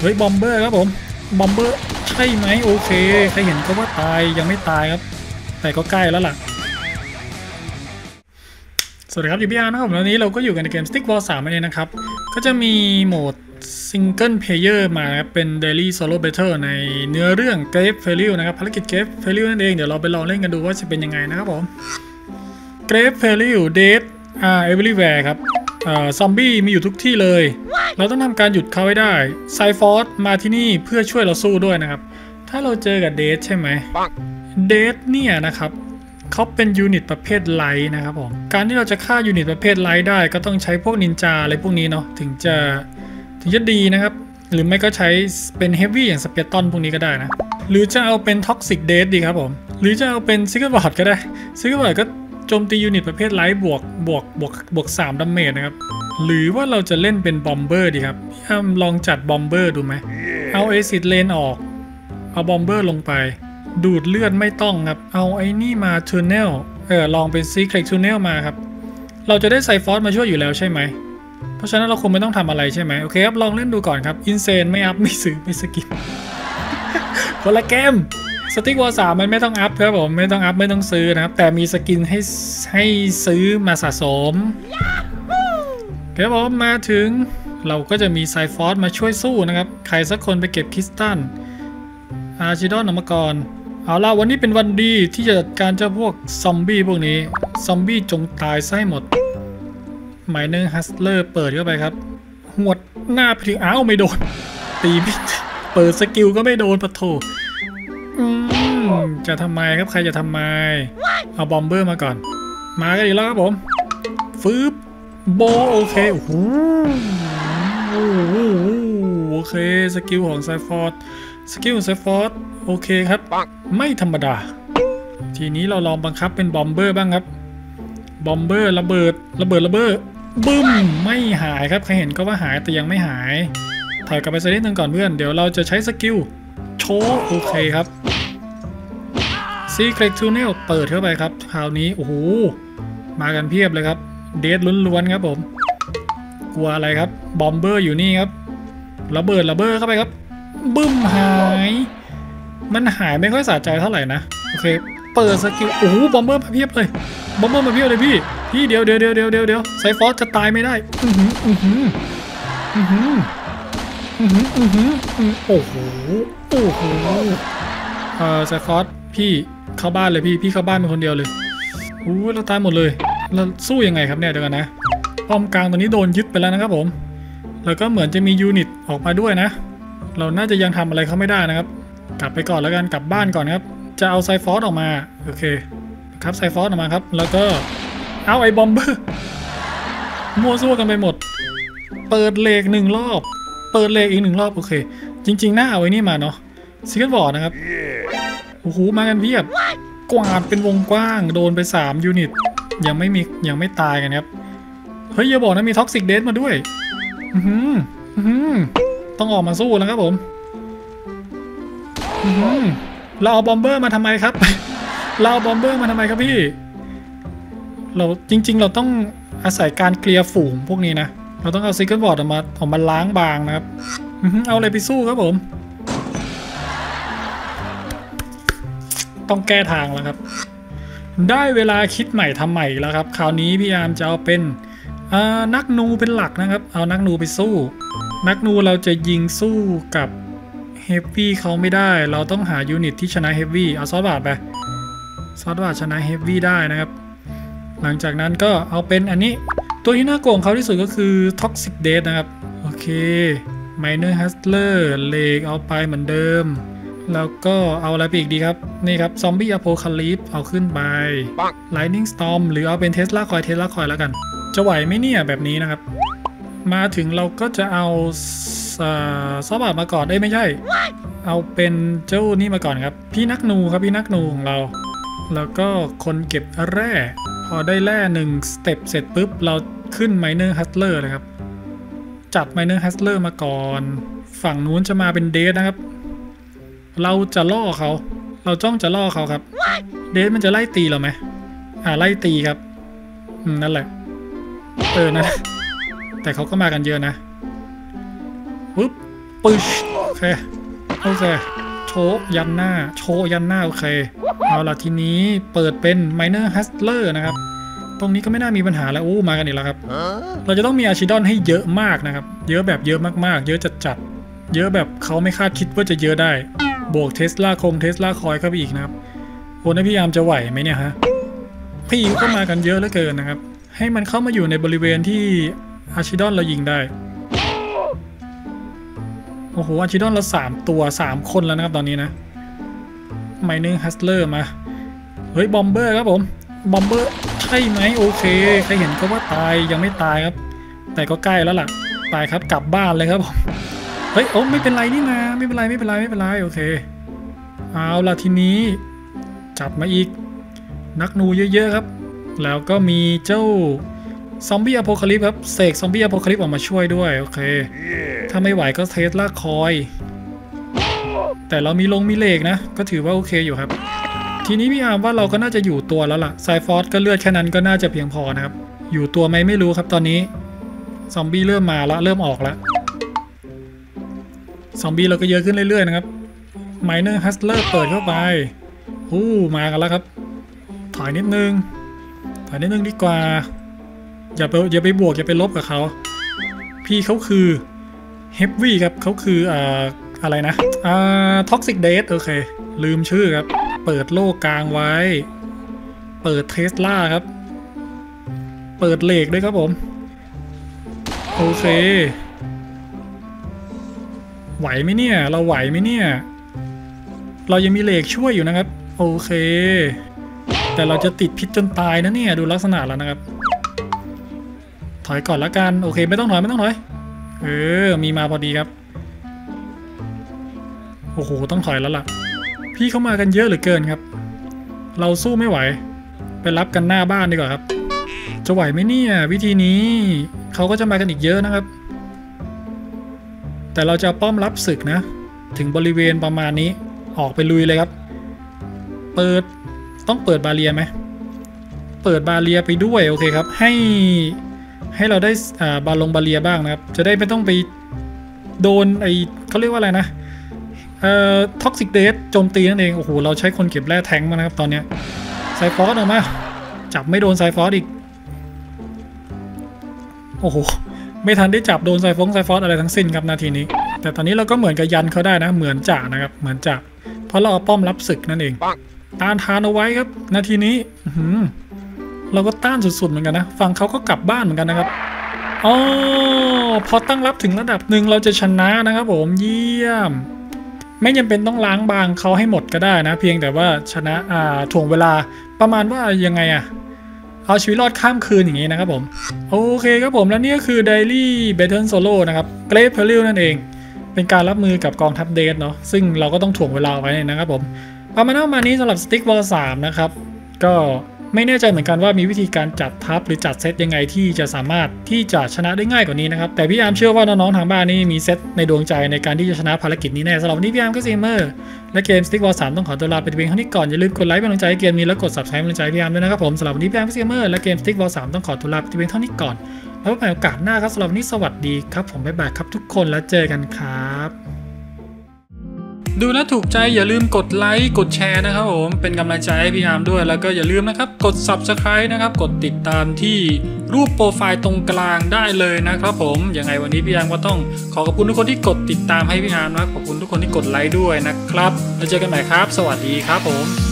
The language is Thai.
เฮ้ยบอมเบอร์ครับผมบอมเบอร์ใช่ไหมโอเคใครเห็นก็ว่าตายยังไม่ตายครับแต่ก็ใกล้แล้วล่ะสวัสดีครับอยู่พี่อาร์นะครับวันนี้เราก็อยู่กันในเกม Stick Wall 3นั่นเองนะครับก็จะมีโหมด Single Player มาเป็น Daily Solo Battle ในเนื้อเรื่อง Grave Peril นะครับภารกิจ Grave Peril นั่นเองเดี๋ยวเราไปลองเล่นกันดูว่าจะเป็นยังไงนะครับผม Grave Peril Death are everywhere ครับซอมบี้มีอยู่ทุกที่เลยเราต้องทำการหยุดเขาให้ได้ไซฟอร์สมาที่นี่เพื่อช่วยเราสู้ด้วยนะครับถ้าเราเจอกับเดทใช่ไหมเดทเนี่ยนะครับเขาเป็นยูนิตประเภทไลท์นะครับผมการที่เราจะฆ่ายูนิตประเภทไลท์ได้ก็ต้องใช้พวกนินจาอะไรพวกนี้เนาะถึงจะดีนะครับหรือไม่ก็ใช้เป็นเฮฟวี่อย่างสเปียร์ตันพวกนี้ก็ได้นะหรือจะเอาเป็นท็อกซิกเดทดีครับผมหรือจะเอาเป็นซิกเกอร์บอร์ดก็ได้ซิกเกอร์บอร์ดก็โจมตียูนิตประเภทไลท์บวก3ดาเมจนะครับหรือว่าเราจะเล่นเป็นบอมเบอร์ดีครับลองจัดบอมเบอร์ดูไหมเอาเอซิดเลนออกเอาบอมเบอร์ลงไปดูดเลือดไม่ต้องครับเอาไอ้นี่มาทูเนลลองเป็นซีเครตทูเนลมาครับเราจะได้ไซฟอสมาช่วยอยู่แล้วใช่ไหมเพราะฉะนั้นเราคงไม่ต้องทำอะไรใช่ไหมโอเคครับลองเล่นดูก่อนครับอินเซนไม่อัพไม่ซื้อไม่สกิป คนละเกมสติ๊กวอล3มันไม่ต้องอัพครับผมไม่ต้องอัพไม่ต้องซื้อนะครับแต่มีสกินให้ซื้อมาสะสมครับผมมาถึงเราก็จะมีไซฟอสมาช่วยสู้นะครับใครสักคนไปเก็บคริสตัลอาร์ชิดอนออกมาก่อนเอาล่ะวันนี้เป็นวันดีที่จะจัดการเจ้าพวกซอมบี้พวกนี้ซอมบี้จงตายซะให้หมดหมายนึงฮัสเลอร์เปิดเข้าไปครับหวดหน้าไปถึงอ้าวไม่โดนตีไม่เปิดสกิลก็ไม่โดนปะโถจะทำไมครับใครจะทำไมเอาบอมเบอร์มาก่อนมากันอีกแล้วครับผมฟืบโบโอเคโอ้โหโอเคสกิลของไซฟอร์ดสกิลไซฟอร์ดโอเคครับไม่ธรรมดาทีนี้เราลองบังคับเป็นบอมเบอร์บ้างครับบอมเบอร์ระเบิดบึ้มไม่หายครับใครเห็นก็ว่าหายแต่ยังไม่หายถอยกลับไปสักนิดนึงก่อนเพื่อนเดี๋ยวเราจะใช้สกิลโชว์โอเคครับซีเครตทูเนลเปิดเข้าไปครับคราวนี้โอ้โหมากันเพียบเลยครับเดทล้วนๆครับผมกลัวอะไรครับบอมเบอร์อยู่นี่ครับระเบิดเข้าไปครับบึ้มหายมันหายไม่ค่อยสะใจเท่าไหร่นะโอเคเปิดสกิลโอ้โหบอมเบอร์มาเพียบเลยบอมเบอร์มาเพียบเลยพี่เดี๋ยวไซฟอสจะตายไม่ได้โอ้โหไซฟอสพี่เข้าบ้านเลยพี่เข้าบ้านเป็นคนเดียวเลยโอ้เราตายหมดเลยเราสู้ยังไงครับเนี่ยเดี๋ยวกันนะป้อมกลางตัวนี้โดนยึดไปแล้วนะครับผมแล้วก็เหมือนจะมียูนิตออกมาด้วยนะเราน่าจะยังทำอะไรเขาไม่ได้นะครับกลับไปก่อนแล้วกันกลับบ้านก่อนครับจะเอาไซฟอสออกมาโอเคครับไซฟอสออกมาครับแล้วก็เอาไอ้บอมเบอร์มั่วซั่วกันไปหมดเปิดเลก1 รอบเปิดเลกอีก1 รอบโอเคจริงๆน่าเอาไอ้นี่มาเนาะซิกเกิลบอร์ดนะครับโอ้โหมากันเพียบกวาดเป็นวงกว้างโดนไป3 ยูนิตยังไม่ตายกันครับเฮ้ยอย่าบอกนะมีท็อกซิกเดทมาด้วยต้องออกมาสู้แล้วครับผมเราเอาบอมเบอร์มาทำไมครับเราเอาบอมเบอร์มาทำไมครับพี่เราจริงๆเราต้องอาศัยการเคลียร์ฝูงพวกนี้นะเราต้องเอาซิกเกิลบอร์ดออกมาล้างบางนะครับเอาอะไรไปสู้ครับผมต้องแก้ทางแล้วครับได้เวลาคิดใหม่ทำใหม่แล้วครับคราวนี้พี่อาร์มจะเอาเป็นนักนูเป็นหลักนะครับเอานักนูไปสู้นักนูเราจะยิงสู้กับเฮฟวี่เขาไม่ได้เราต้องหายูนิตที่ชนะเฮฟวี่เอาซอสบาทไปซอสบาทชนะเฮฟวี่ได้นะครับหลังจากนั้นก็เอาเป็นอันนี้ตัวที่น่าโกงเขาที่สุดก็คือท็อกซิกเดทนะครับโอเคไมเนอร์ฮัสเลอร์เลกเอาไปเหมือนเดิมแล้วก็เอาอะไรไปอีกดีครับนี่ครับซอมบี้อโพคาลิปเอาขึ้นไปไลท์นิ่งสตอมหรือเอาเป็นเทสลาคอยแล้วกันจะไหวไหมเนี่ยแบบนี้นะครับมาถึงเราก็จะเอาซอสบาทมาก่อนได้ไม่ใช่เอาเป็นเจ้านี่มาก่อนครับพี่นักนูครับพี่นักนูของเราแล้วก็คนเก็บแร่พอได้แร่1 สเต็ปเสร็จปุ๊บเราขึ้นไมเนอร์ฮัสเลอร์นะครับจัดไมเนอร์ฮัสเลอร์มาก่อนฝั่งนู้นจะมาเป็นเดทนะครับเราจะล่อเขาเราจ้องจะล่อเขาครับเดทมันจะไล่ตีเราไหมไล่ตีครับนั่นแหละนะแต่เขาก็มากันเยอะนะปึ๊บปึ๊ชอเคโชว์ยันหน้าโอเคเอาล่ะทีนี้เปิดเป็น Minor Hustler นะครับตรงนี้ก็ไม่น่ามีปัญหาแล้วมากันอีกแล้วครับเราจะต้องมีอาชิดอนให้เยอะมากนะครับเยอะแบบเยอะมากๆเยอะจัดเยอะแบบเขาไม่คาดคิดว่าจะเยอะได้บวกเทสลาคอยเข้าไปอีกนะครับโอ้นะพี่ยามจะไหวไหมเนี่ยฮะพี่ก็มากันเยอะเหลือเกินนะครับให้มันเข้ามาอยู่ในบริเวณที่อาชิดอนเรายิงได้โอ้โหอาชิดอนเรา3 คนแล้วนะครับตอนนี้นะไมเนอร์ฮัสเลอร์มาเฮ้ยบอมเบอร์ครับผมบอมเบอร์ใช่ไหมโอเคใครเห็นก็ว่าตายยังไม่ตายครับแต่ก็ใกล้แล้วล่ะตายครับกลับบ้านเลยครับผมเฮ้ยไม่เป็นไรนี่นะไม่เป็นไรโอเคเอาล่ะทีนี้จับมาอีกนักนูเยอะๆครับแล้วก็มีเจ้าซอมบี้อโพคาลิปส์ครับเสกซอมบี้อโพคาลิปส์ออกมาช่วยด้วยโอเคถ้าไม่ไหวก็เทสลาคอยแต่เรามีเหล็กนะก็ถือว่าโอเคอยู่ครับทีนี้พี่อาร์มว่าเราก็น่าจะอยู่ตัวแล้วล่ะไซฟอสก็เลือดแค่นั้นก็น่าจะเพียงพอนะครับอยู่ตัวไหมไม่รู้ครับตอนนี้ซอมบี้เริ่มมาแล้วเริ่มออกแล้วซอมบี้เราก็เยอะขึ้นเรื่อยๆนะครับไมเนอร์ฮัสเลอร์เปิดเข้าไปมากันแล้วครับถอยนิดนึงดีกว่าอย่าไปบวกอย่าไปลบกับเขาพี่เขาคือเฮฟวี่ครับเขาคืออะไรนะท็อกซิกเดทโอเคลืมชื่อครับเปิดโลกกลางไว้เปิดเทสลาครับเปิดเหล็กด้วยครับผมโอเคไหวไหมเนี่ยเราไหวไหมเนี่ยเรายังมีเหล็กช่วยอยู่นะครับโอเคแต่เราจะติดพิษจนตายนะเนี่ยดูลักษณะแล้วนะครับถอยก่อนละกันโอเคไม่ต้องถอยมีมาพอดีครับโอ้โหต้องถอยแล้วล่ะพี่เข้ามากันเยอะเหลือเกินครับเราสู้ไม่ไหวไปรับกันหน้าบ้านดีกว่าครับจะไหวไหมเนี่ยวิธีนี้เขาก็จะมากันอีกเยอะนะครับแต่เราจะป้อมรับศึกนะถึงบริเวณประมาณนี้ออกไปลุยเลยครับต้องเปิดบาเรียไหมเปิดบาเรียไปด้วยโอเคครับให้เราได้บาเรียบ้างนะครับจะได้ไม่ต้องไปโดนเขาเรียกว่าอะไรนะท็อกซิกเดทโจมตีนั่นเองโอ้โหเราใช้คนเก็บแร่แทงมานะครับตอนนี้ไซฟอสออกมาจับไม่โดนไซฟอสอีกโอ้โหไม่ทันได้จับโดนไซฟอสอะไรทั้งสิ้นครับนาทีนี้แต่ตอนนี้เราก็เหมือนกับยันเขาได้นะเหมือนจ่านะครับเหมือนจ่าเพราะเราเอาป้อมรับศึกนั่นเองต้านทานเอาไว้ครับนาทีนี้เราก็ต้านสุดๆเหมือนกันนะฝั่งเขาก็กลับบ้านเหมือนกันนะครับพอตั้งรับถึงระดับหนึ่งเราจะชนะนะครับผมเยี่ยมไม่จำเป็นต้องล้างบางเขาให้หมดก็ได้นะเพียงแต่ว่าชนะถ่วงเวลาประมาณว่ายังไงเอาชีวิตรอดข้ามคืนอย่างนี้นะครับผมโอเคครับผมและนี่ก็คือ Daily Battle Solo นะครับ Great Peril นั่นเองเป็นการรับมือกับกองทัพเดทเนาะซึ่งเราก็ต้องถ่วงเวลาไว้นะครับผมประมาณนี้สำหรับ Stick War 3นะครับก็ไม่แน่ใจเหมือนกันว่ามีวิธีการจัดทัพหรือจัดเซตยังไงที่จะสามารถที่จะชนะได้ง่ายกว่านี้นะครับแต่พี่อาร์มเชื่อว่าน้องๆทางบ้านนี่มีเซตในดวงใจในการที่จะชนะภารกิจนี้แน่สำหรับวันนี้พี่อาร์มก็ซีเมอร์และเกม Stick War 3ต้องขอตัวลาไปเพียงเท่านี้ก่อนอย่าลืมกดไลค์เป็นกำลังใจให้เกมนี้แล้วกด Subscribe เป็นกำลังใจพี่อาร์มด้วยนะครับผมสำหรับวันนี้พี่อาร์มก็ซีเมอร์และเกม Stick War 3ต้องขอตัวลาไปเพียงเท่านี้ก่อนแล้วพบกันโอกาสหน้าครับสำหรับวันนี้สวัสดีครับผมบ๊ายบายครับทุกคนแล้วเจอกันครับดูแล้วถูกใจอย่าลืมกดไลค์กดแชร์นะครับผมเป็นกำลังใจให้พี่อาร์มด้วยแล้วก็อย่าลืมนะครับกด Subscribe นะครับกดติดตามที่รูปโปรไฟล์ตรงกลางได้เลยนะครับผมยังไงวันนี้พี่อาร์มก็ต้องขอบคุณทุกคนที่กดติดตามให้พี่อาร์มนะขอบคุณทุกคนที่กดไลค์ด้วยนะครับแล้วเจอกันใหม่ครับสวัสดีครับผม